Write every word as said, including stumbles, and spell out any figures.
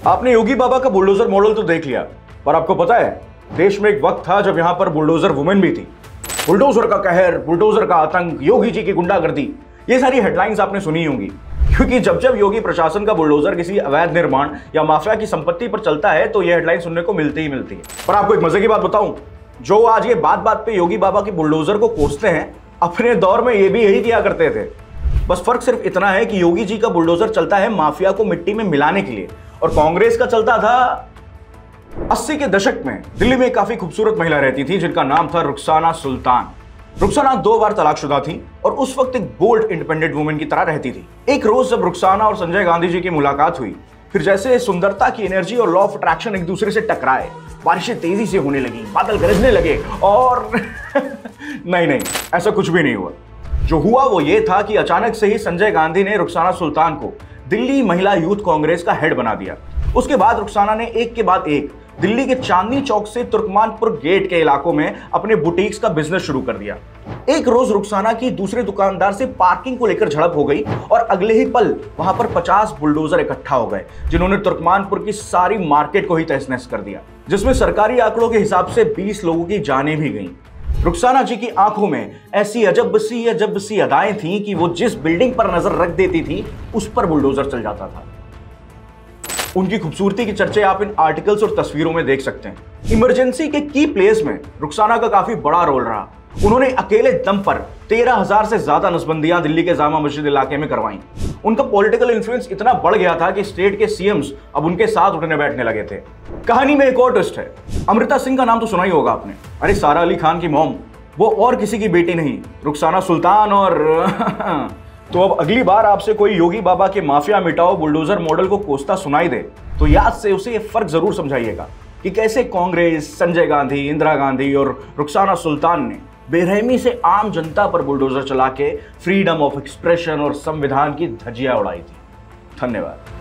आपने योगी बाबा का bulldozer model तो देख लिया, पर आपको पता है देश में एक वक्त था जब यहां पर बुलडोजर वुमेन भी थी। बुलडोजर का कहर, बुलडोजर का आतंक, योगी जी की गुंडागर्दी, ये सारी हेडलाइंस आपने सुनी होंगी। क्योंकि जब जब योगी प्रशासन का बुलडोजर किसी अवैध निर्माण या माफिया की संपत्ति पर चलता है तो यह हेडलाइन सुनने को मिलती ही मिलती है। पर आपको एक मजे की बात बताऊं, जो आज ये बात बात पे योगी बाबा की बुलडोजर को कोसते हैं, अपने दौर में ये भी यही किया करते थे। बस फर्क सिर्फ इतना है कि योगी जी का बुलडोजर चलता है माफिया को मिट्टी में मिलाने के लिए, और कांग्रेस का चलता था अस्सी के दशक में। दिल्ली में काफी खूबसूरत महिला रहती थी जिनका नाम था रुखसाना सुल्तान। रुखसाना दो बार तलाकशुदा थी और उस वक्त एक बोल्ड इंडिपेंडेंट वुमेन की तरह रहती थी। एक रोज जब रुखसाना और संजय गांधी जी की मुलाकात हुई, फिर जैसे सुंदरता की एनर्जी और लॉ ऑफ अट्रैक्शन एक दूसरे से टकराए, बारिशें तेजी से होने लगी, बादल गरजने लगे और नहीं नहीं ऐसा कुछ भी नहीं हुआ। जो हुआ वो ये था कि अचानक से ही संजय गांधी ने रुखसाना सुल्तान को दिल्ली महिला यूथ कांग्रेस का हेड बना दिया। उसके बाद रुखसाना ने एक के बाद एक दिल्ली के चांदनी चौक से तुर्कमानपुर गेट के इलाकों में अपने बुटीक्स का बिजनेस शुरू कर दिया। एक रोज रुखसाना की दूसरे दुकानदार से पार्किंग को लेकर झड़प हो गई और अगले ही पल वहां पर पचास बुलडोजर इकट्ठा हो गए, जिन्होंने तुर्कमानपुर की सारी मार्केट को ही तहस नहस कर दिया, जिसमें सरकारी आंकड़ों के हिसाब से बीस लोगों की जानें भी गईं। रुखसाना जी की आंखों में ऐसी अजब सी अजब सी अदाएं थीं कि वो जिस बिल्डिंग पर नजर रख देती थी उस पर बुलडोजर चल जाता था। उनकी खूबसूरती की चर्चे आप इन आर्टिकल्स और तस्वीरों में देख सकते हैं। इमरजेंसी के की प्लेस में रुखसाना का काफी बड़ा रोल रहा। उन्होंने अकेले दम पर तेरह हजार से ज्यादा नसबंदियां दिल्ली के जामा मस्जिद इलाके में करवाई। उनका पॉलिटिकल इन्फ्लुएंस इतना बढ़ गया था कि स्टेट के सीएम्स अब उनके साथ उठने बैठने लगे थे। कहानी में एक और ट्विस्ट है। अमृता सिंह का नाम तो सुना ही होगा आपने। अरे सारा अली खान की मॉम, वो और किसी की बेटी नहीं, रुखसाना सुल्तान। और तो अब अगली बार आपसे कोई योगी बाबा के माफिया मिटाओ बुलडोजर मॉडल को कोसता सुनाई दे तो याद से उसे ये फर्क जरूर समझाइएगा कि कैसे कांग्रेस, संजय गांधी, इंदिरा गांधी और रुखसाना सुल्तान ने बेरहमी से आम जनता पर बुलडोजर चला के फ्रीडम ऑफ एक्सप्रेशन और संविधान की धज्जियां उड़ाई थी। धन्यवाद।